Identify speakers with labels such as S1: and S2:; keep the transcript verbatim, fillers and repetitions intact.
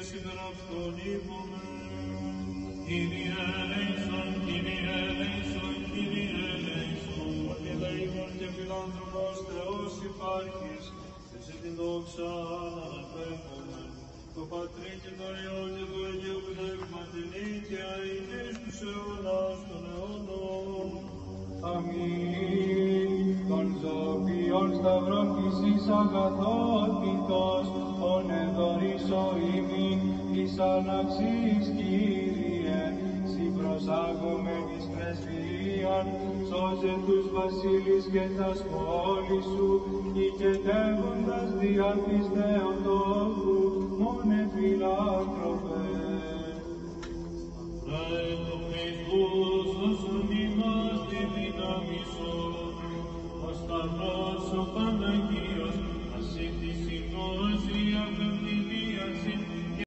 S1: Κυρίας υπερ αυτόν είπομεν. Κύριε ελέησον, Κύριε ελέησον, Κύριε ελέησον. Ότι ελεήμων και φιλάνθρωπος Θεός υπάρχεις, και σε την δόξα αναπέφομεν. Το Πατρί και το Υιό και το Αγίου Πνεύματιν και αηδείς τους αιώνας των αιώνων.
S2: Αμήν. Των ζωοποιών σταυρών της εις αγαθότητος, ον εδωρήσω ημίν της αναξής, Κύριε, σοι προσάγομεν εις πρεσβυρίαν, σώζε τους βασίλεις και τας πόλεις σου, οικετεύοντας δια της Θεοτόκου, μόνε